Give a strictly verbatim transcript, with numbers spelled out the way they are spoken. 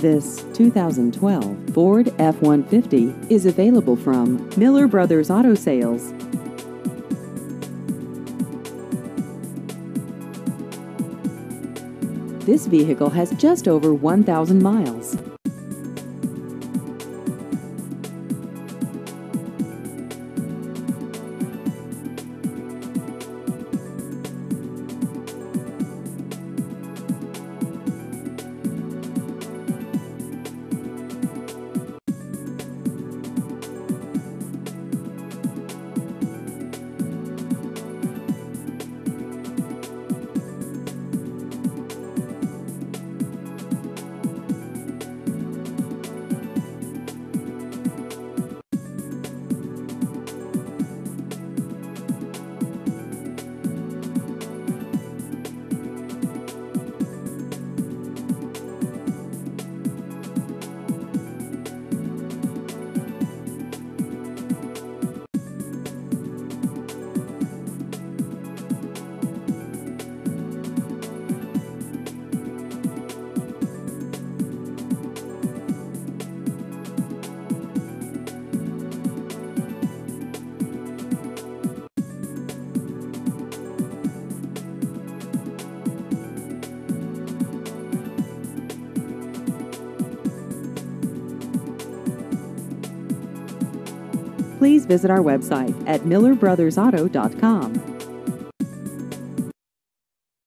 This two thousand twelve Ford F one fifty is available from Miller Brothers Auto Sales. This vehicle has just over one thousand miles. Please visit our website at miller brothers auto dot com.